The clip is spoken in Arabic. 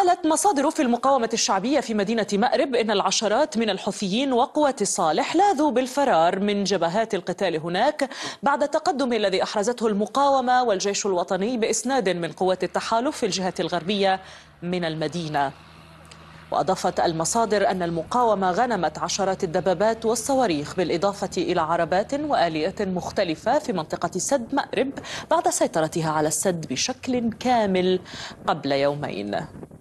قالت مصادر في المقاومة الشعبية في مدينة مأرب إن العشرات من الحوثيين وقوات الصالح لاذوا بالفرار من جبهات القتال هناك بعد التقدم الذي أحرزته المقاومة والجيش الوطني بإسناد من قوات التحالف في الجهة الغربية من المدينة. وأضافت المصادر أن المقاومة غنمت عشرات الدبابات والصواريخ بالإضافة إلى عربات وآليات مختلفة في منطقة سد مأرب بعد سيطرتها على السد بشكل كامل قبل يومين.